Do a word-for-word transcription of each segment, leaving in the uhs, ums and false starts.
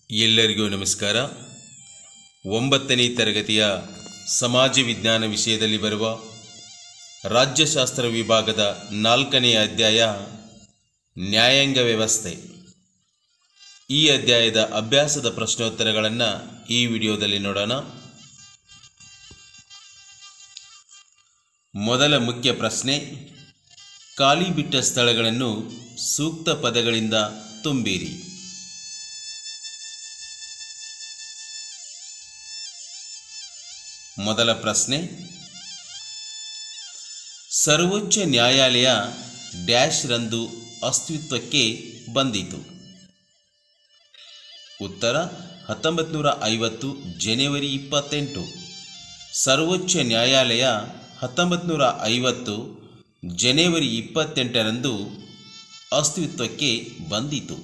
ಎಲ್ಲರಿಗೂ ನಮಸ್ಕಾರ. ಒಂಬತ್ತನೇ ತರಗತಿಯ ಸಮಾಜ ವಿಜ್ಞಾನ ವಿಷಯದಲ್ಲಿ ಬರುವ ರಾಜ್ಯಶಾಸ್ತ್ರ ವಿಭಾಗದ ನಾಲ್ಕನೆಯ ಅಧ್ಯಾಯ ನ್ಯಾಯಾಂಗ ವ್ಯವಸ್ಥೆ. ಈ ಅಧ್ಯಾಯದ ಅಭ್ಯಾಸದ ಪ್ರಶ್ನೋತ್ತರಗಳನ್ನು ಈ ವಿಡಿಯೋದಲ್ಲಿ ನೋಡೋಣ. ಮೊದಲ ಮುಖ್ಯ ಪ್ರಶ್ನೆ, ಖಾಲಿ ಬಿಟ್ಟ ಸ್ಥಳಗಳನ್ನು ಸೂಕ್ತ ಪದಗಳಿಂದ ತುಂಬಿರಿ. ಮೊದಲ ಪ್ರಶ್ನೆ, ಸರ್ವೋಚ್ಚ ನ್ಯಾಯಾಲಯ ಡ್ಯಾಶ್ ರಂದು ಅಸ್ತಿತ್ವಕ್ಕೆ ಬಂದಿತು. ಉತ್ತರ ಹತ್ತೊಂಬತ್ತು ನೂರ ಐವತ್ತು ಜನವರಿ ಇಪ್ಪತ್ತೆಂಟು. ಸರ್ವೋಚ್ಚ ನ್ಯಾಯಾಲಯ ಹತ್ತೊಂಬತ್ತು ನೂರ ಐವತ್ತು ಜನವರಿ ಇಪ್ಪತ್ತೆಂಟರಂದು ಅಸ್ತಿತ್ವಕ್ಕೆ ಬಂದಿತು.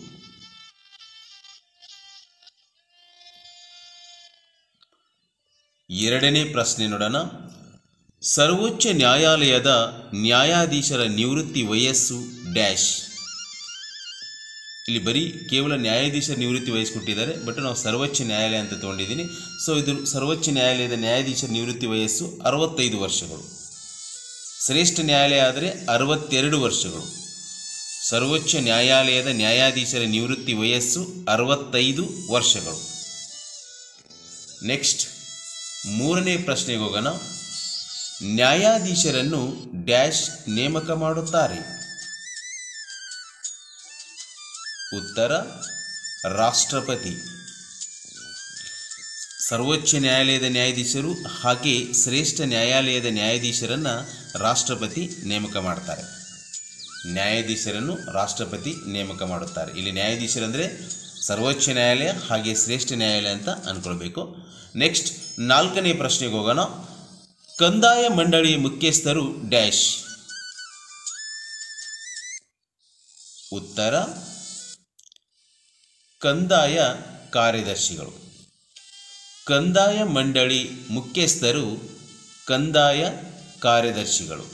ಎರಡನೇ ಪ್ರಶ್ನೆ ನೋಡೋಣ. ಸರ್ವೋಚ್ಚ ನ್ಯಾಯಾಲಯದ ನ್ಯಾಯಾಧೀಶರ ನಿವೃತ್ತಿ ವಯಸ್ಸು ಡ್ಯಾಶ್. ಇಲ್ಲಿ ಬರೀ ಕೇವಲ ನ್ಯಾಯಾಧೀಶರ ನಿವೃತ್ತಿ ವಯಸ್ಸು ಕೊಟ್ಟಿದ್ದಾರೆ, ಬಟ್ ನಾವು ಸರ್ವೋಚ್ಚ ನ್ಯಾಯಾಲಯ ಅಂತ ತೊಗೊಂಡಿದ್ದೀನಿ. ಸೊ ಇದು ಸರ್ವೋಚ್ಚ ನ್ಯಾಯಾಲಯದ ನ್ಯಾಯಾಧೀಶರ ನಿವೃತ್ತಿ ವಯಸ್ಸು ಅರವತ್ತೈದು ವರ್ಷಗಳು. ಶ್ರೇಷ್ಠ ನ್ಯಾಯಾಲಯ ಆದರೆ ಅರವತ್ತೆರಡು ವರ್ಷಗಳು. ಸರ್ವೋಚ್ಚ ನ್ಯಾಯಾಲಯದ ನ್ಯಾಯಾಧೀಶರ ನಿವೃತ್ತಿ ವಯಸ್ಸು ಅರವತ್ತೈದು ವರ್ಷಗಳು. ನೆಕ್ಸ್ಟ್ ಮೂರನೇ ಪ್ರಶ್ನೆಗೆ ಹೋಗೋಣ. ನ್ಯಾಯಾಧೀಶರನ್ನು ಡ್ಯಾಶ್ ನೇಮಕ ಮಾಡುತ್ತಾರೆ. ಉತ್ತರ ರಾಷ್ಟ್ರಪತಿ. ಸರ್ವೋಚ್ಚ ನ್ಯಾಯಾಲಯದ ನ್ಯಾಯಾಧೀಶರು ಹಾಗೆ ಶ್ರೇಷ್ಠ ನ್ಯಾಯಾಲಯದ ನ್ಯಾಯಾಧೀಶರನ್ನು ರಾಷ್ಟ್ರಪತಿ ನೇಮಕ ಮಾಡ್ತಾರೆ. ನ್ಯಾಯಾಧೀಶರನ್ನು ರಾಷ್ಟ್ರಪತಿ ನೇಮಕ ಮಾಡುತ್ತಾರೆ. ಇಲ್ಲಿ ನ್ಯಾಯಾಧೀಶರಂದರೆ ಸರ್ವೋಚ್ಚ ನ್ಯಾಯಾಲಯ ಹಾಗೆ ಶ್ರೇಷ್ಠ ನ್ಯಾಯಾಲಯ ಅಂತ ಅಂದ್ಕೊಳ್ಬೇಕು. ನೆಕ್ಸ್ಟ್ ನಾಲ್ಕನೇ ಪ್ರಶ್ನೆಗೆ ಹೋಗೋಣ. ಕಂದಾಯ ಮಂಡಳಿಯ ಮುಖ್ಯಸ್ಥರು ಡ್ಯಾಶ್. ಉತ್ತರ ಕಂದಾಯ ಕಾರ್ಯದರ್ಶಿಗಳು. ಕಂದಾಯ ಮಂಡಳಿ ಮುಖ್ಯಸ್ಥರು ಕಂದಾಯ ಕಾರ್ಯದರ್ಶಿಗಳು.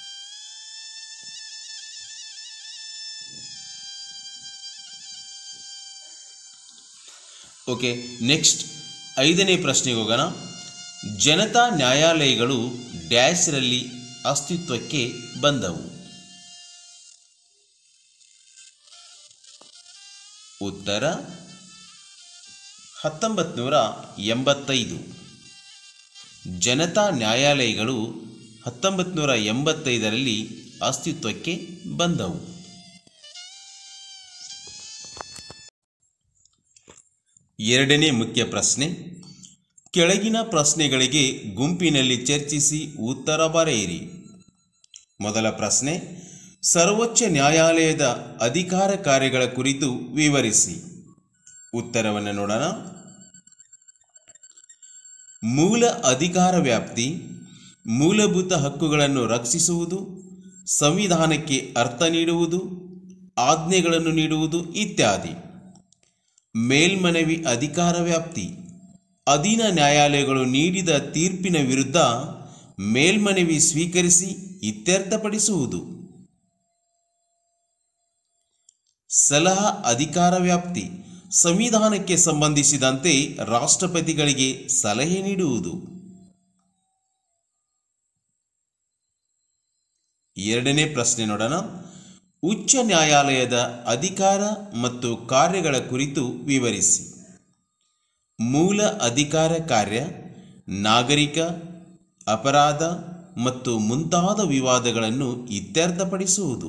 ಓಕೆ, ನೆಕ್ಸ್ಟ್ ಐದನೇ ಪ್ರಶ್ನೆಗೆ ಹೋಗೋಣ. ಜನತಾ ನ್ಯಾಯಾಲಯಗಳು ಡ್ಯಾಶ್ರಲ್ಲಿ ಅಸ್ತಿತ್ವಕ್ಕೆ ಬಂದವು. ಉತ್ತರ ಹತ್ತೊಂಬತ್ತು ನೂರ ಎಂಬತ್ತೈದು. ಜನತಾ ನ್ಯಾಯಾಲಯಗಳು ಹತ್ತೊಂಬತ್ತು ನೂರ ಎಂಬತ್ತೈದರಲ್ಲಿ ಅಸ್ತಿತ್ವಕ್ಕೆ ಬಂದವು. ಎರಡನೇ ಮುಖ್ಯ ಪ್ರಶ್ನೆ, ಕೆಳಗಿನ ಪ್ರಶ್ನೆಗಳಿಗೆ ಗುಂಪಿನಲ್ಲಿ ಚರ್ಚಿಸಿ ಉತ್ತರ ಬರೆಯಿರಿ. ಮೊದಲ ಪ್ರಶ್ನೆ, ಸರ್ವೋಚ್ಚ ನ್ಯಾಯಾಲಯದ ಅಧಿಕಾರ ಕಾರ್ಯಗಳ ಕುರಿತು ವಿವರಿಸಿ. ಉತ್ತರವನ್ನು ನೋಡೋಣ. ಮೂಲ ಅಧಿಕಾರ ವ್ಯಾಪ್ತಿ, ಮೂಲಭೂತ ಹಕ್ಕುಗಳನ್ನು ರಕ್ಷಿಸುವುದು, ಸಂವಿಧಾನಕ್ಕೆ ಅರ್ಥ ನೀಡುವುದು, ಆಜ್ಞೆಗಳನ್ನು ನೀಡುವುದು ಇತ್ಯಾದಿ. ಮೇಲ್ಮನವಿ ಅಧಿಕಾರ ವ್ಯಾಪ್ತಿ, ಅಧೀನ ನ್ಯಾಯಾಲಯಗಳು ನೀಡಿದ ತೀರ್ಪಿನ ವಿರುದ್ಧ ಮೇಲ್ಮನವಿ ಸ್ವೀಕರಿಸಿ ಇತ್ಯರ್ಥಪಡಿಸುವುದು. ಸಲಹಾ ಅಧಿಕಾರ ವ್ಯಾಪ್ತಿ, ಸಂವಿಧಾನಕ್ಕೆ ಸಂಬಂಧಿಸಿದಂತೆ ರಾಷ್ಟ್ರಪತಿಗಳಿಗೆ ಸಲಹೆ ನೀಡುವುದು. ಎರಡನೇ ಪ್ರಶ್ನೆ ನೋಡೋಣ. ಉಚ್ಚ ನ್ಯಾಯಾಲಯದ ಅಧಿಕಾರ ಮತ್ತು ಕಾರ್ಯಗಳ ಕುರಿತು ವಿವರಿಸಿ. ಮೂಲ ಅಧಿಕಾರ ಕಾರ್ಯ, ನಾಗರಿಕ, ಅಪರಾಧ ಮತ್ತು ಮುಂತಾದ ವಿವಾದಗಳನ್ನು ಇತ್ಯರ್ಥಪಡಿಸುವುದು.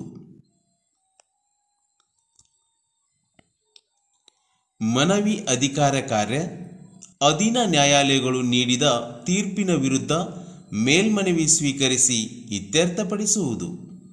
ಮನವಿ ಅಧಿಕಾರ ಕಾರ್ಯ, ಅಧೀನ ನ್ಯಾಯಾಲಯಗಳು ನೀಡಿದ ತೀರ್ಪಿನ ವಿರುದ್ಧ ಮೇಲ್ಮನವಿ ಸ್ವೀಕರಿಸಿ ಇತ್ಯರ್ಥಪಡಿಸುವುದು.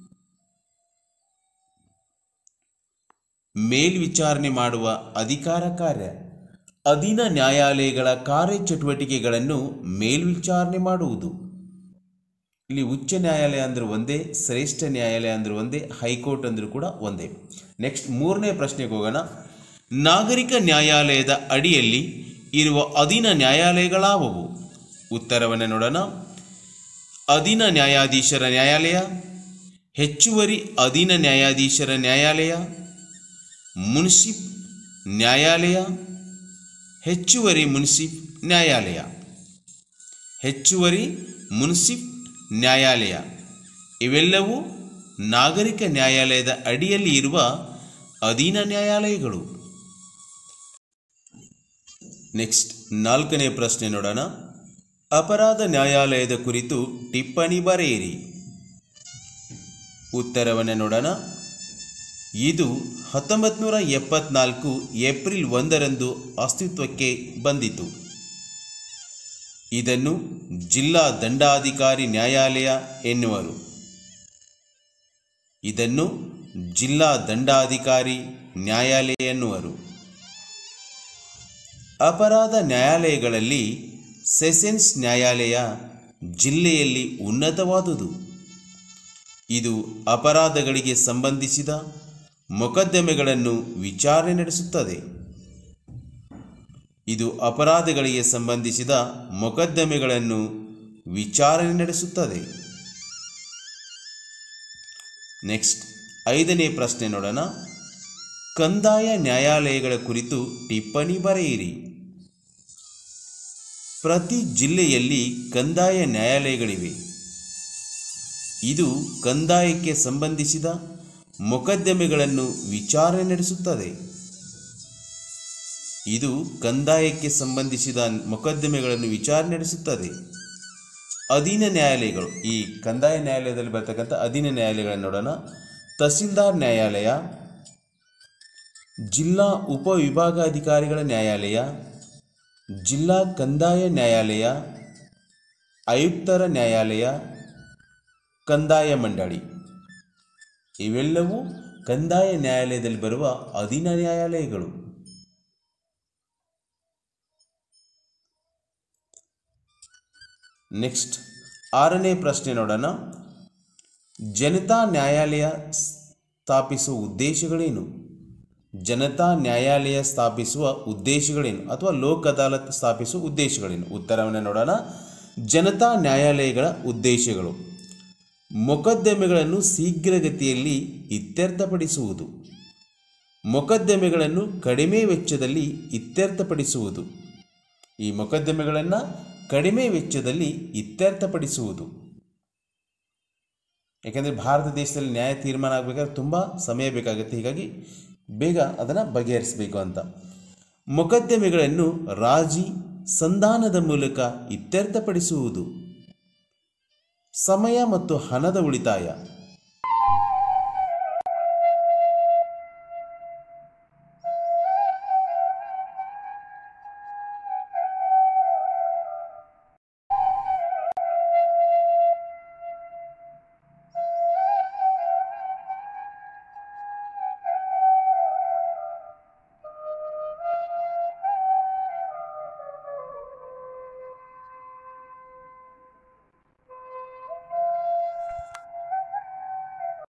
ಮೇಲ್ವಿಚಾರಣೆ ಮಾಡುವ ಅಧಿಕಾರ ಕಾರ್ಯ, ಅಧೀನ ನ್ಯಾಯಾಲಯಗಳ ಕಾರ್ಯಚಟುವಟಿಕೆಗಳನ್ನು ಮೇಲ್ವಿಚಾರಣೆ ಮಾಡುವುದು. ಇಲ್ಲಿ ಉಚ್ಚ ನ್ಯಾಯಾಲಯ ಅಂದರೂ ಒಂದೇ, ಶ್ರೇಷ್ಠ ನ್ಯಾಯಾಲಯ ಅಂದರೂ ಒಂದೇ, ಹೈಕೋರ್ಟ್ ಅಂದರೂ ಕೂಡ ಒಂದೇ. ನೆಕ್ಸ್ಟ್ ಮೂರನೇ ಪ್ರಶ್ನೆಗೆ ಹೋಗೋಣ. ನಾಗರಿಕ ನ್ಯಾಯಾಲಯದ ಅಡಿಯಲ್ಲಿ ಇರುವ ಅಧೀನ ನ್ಯಾಯಾಲಯಗಳಾವುವು? ಉತ್ತರವನ್ನು ನೋಡೋಣ. ಅಧೀನ ನ್ಯಾಯಾಧೀಶರ ನ್ಯಾಯಾಲಯ, ಹೆಚ್ಚುವರಿ ಅಧೀನ ನ್ಯಾಯಾಧೀಶರ ನ್ಯಾಯಾಲಯ, ಮುನ್ಸಿಪ್ ನ್ಯಾಯಾಲಯ, ಹೆಚ್ಚುವರಿ ಮುನ್ಸಿಫ್ ನ್ಯಾಯಾಲಯ. ಹೆಚ್ಚುವರಿ ಮುನ್ಸಿಫ್ ನ್ಯಾಯಾಲಯ ಇವೆಲ್ಲವೂ ನಾಗರಿಕ ನ್ಯಾಯಾಲಯದ ಅಡಿಯಲ್ಲಿ ಇರುವ ಅಧೀನ ನ್ಯಾಯಾಲಯಗಳು. ನೆಕ್ಸ್ಟ್ ನಾಲ್ಕನೇ ಪ್ರಶ್ನೆ ನೋಡೋಣ. ಅಪರಾಧ ನ್ಯಾಯಾಲಯದ ಕುರಿತು ಟಿಪ್ಪಣಿ ಬರೆಯಿರಿ. ಉತ್ತರವನ್ನು ನೋಡೋಣ. ಇದು ಹತ್ತೊಂಬತ್ತು ನೂರ ಎಪ್ಪತ್ನಾಲ್ಕು ಏಪ್ರಿಲ್ ಒಂದರಂದು ಅಸ್ತಿತ್ವಕ್ಕೆ ಬಂದಿತು. ಇದನ್ನು ಜಿಲ್ಲಾ ದಂಡಾಧಿಕಾರಿ ನ್ಯಾಯಾಲಯ ಎನ್ನುವರು. ಇದನ್ನು ಜಿಲ್ಲಾ ದಂಡಾಧಿಕಾರಿ ನ್ಯಾಯಾಲಯ ಎನ್ನುವರು. ಅಪರಾಧ ನ್ಯಾಯಾಲಯಗಳಲ್ಲಿ ಸೆಷನ್ಸ್ ನ್ಯಾಯಾಲಯ ಜಿಲ್ಲೆಯಲ್ಲಿ ಉನ್ನತವಾದುದು. ಇದು ಅಪರಾಧಗಳಿಗೆ ಸಂಬಂಧಿಸಿದ ಮೊಕದ್ದಮೆಗಳನ್ನು ವಿಚಾರಣೆ ನಡೆಸುತ್ತದೆ. ಇದು ಅಪರಾಧಗಳಿಗೆ ಸಂಬಂಧಿಸಿದ ಮೊಕದ್ದಮೆಗಳನ್ನು ವಿಚಾರಣೆ ನಡೆಸುತ್ತದೆ. ನೆಕ್ಸ್ಟ್ ಐದನೇ ಪ್ರಶ್ನೆ ನೋಡೋಣ. ಕಂದಾಯ ನ್ಯಾಯಾಲಯಗಳ ಕುರಿತು ಟಿಪ್ಪಣಿ ಬರೆಯಿರಿ. ಪ್ರತಿ ಜಿಲ್ಲೆಯಲ್ಲಿ ಕಂದಾಯ ನ್ಯಾಯಾಲಯಗಳಿವೆ. ಇದು ಕಂದಾಯಕ್ಕೆ ಸಂಬಂಧಿಸಿದ ಮೊಕದ್ದಮೆಗಳನ್ನು ವಿಚಾರಣೆ ನಡೆಸುತ್ತದೆ. ಇದು ಕಂದಾಯಕ್ಕೆ ಸಂಬಂಧಿಸಿದ ಮೊಕದ್ದಮೆಗಳನ್ನು ವಿಚಾರಣೆ ನಡೆಸುತ್ತದೆ. ಅಧೀನ ನ್ಯಾಯಾಲಯಗಳು, ಈ ಕಂದಾಯ ನ್ಯಾಯಾಲಯದಲ್ಲಿ ಬರ್ತಕ್ಕಂಥ ಅಧೀನ ನ್ಯಾಯಾಲಯಗಳನ್ನು ನೋಡೋಣ. ತಹಸೀಲ್ದಾರ್ ನ್ಯಾಯಾಲಯ, ಜಿಲ್ಲಾ ಉಪವಿಭಾಗಾಧಿಕಾರಿಗಳ ನ್ಯಾಯಾಲಯ, ಜಿಲ್ಲಾ ಕಂದಾಯ ನ್ಯಾಯಾಲಯ, ಆಯುಕ್ತರ ನ್ಯಾಯಾಲಯ, ಕಂದಾಯ ಮಂಡಳಿ ಇವೆಲ್ಲವೂ ಕಂದಾಯ ನ್ಯಾಯಾಲಯದಲ್ಲಿ ಬರುವ ಅಧೀನ ನ್ಯಾಯಾಲಯಗಳು. ನೆಕ್ಸ್ಟ್ ಆರನೇ ಪ್ರಶ್ನೆ ನೋಡೋಣ. ಜನತಾ ನ್ಯಾಯಾಲಯ ಸ್ಥಾಪಿಸುವ ಉದ್ದೇಶಗಳೇನು? ಜನತಾ ನ್ಯಾಯಾಲಯ ಸ್ಥಾಪಿಸುವ ಉದ್ದೇಶಗಳೇನು ಅಥವಾ ಲೋಕ್ ಅದಾಲತ್ ಸ್ಥಾಪಿಸುವ ಉದ್ದೇಶಗಳೇನು? ಉತ್ತರವನ್ನು ನೋಡೋಣ. ಜನತಾ ನ್ಯಾಯಾಲಯಗಳ ಉದ್ದೇಶಗಳು: ಮೊಕದ್ದಮೆಗಳನ್ನು ಶೀಘ್ರಗತಿಯಲ್ಲಿ ಇತ್ಯರ್ಥಪಡಿಸುವುದು, ಮೊಕದ್ದಮೆಗಳನ್ನು ಕಡಿಮೆ ವೆಚ್ಚದಲ್ಲಿ ಇತ್ಯರ್ಥಪಡಿಸುವುದು. ಈ ಮೊಕದ್ದಮೆಗಳನ್ನು ಕಡಿಮೆ ವೆಚ್ಚದಲ್ಲಿ ಇತ್ಯರ್ಥಪಡಿಸುವುದು. ಯಾಕೆಂದರೆ ಭಾರತ ದೇಶದಲ್ಲಿ ನ್ಯಾಯ ತೀರ್ಮಾನ ಆಗಬೇಕಾದ್ರೆ ತುಂಬ ಸಮಯ ಬೇಕಾಗುತ್ತೆ, ಹೀಗಾಗಿ ಬೇಗ ಅದನ್ನು ಬಗೆಹರಿಸಬೇಕು ಅಂತ. ಮೊಕದ್ದಮೆಗಳನ್ನು ರಾಜಿ ಸಂಧಾನದ ಮೂಲಕ ಇತ್ಯರ್ಥಪಡಿಸುವುದು. ಸಮಯ ಮತ್ತು ಹಣದ ಉಳಿತಾಯ.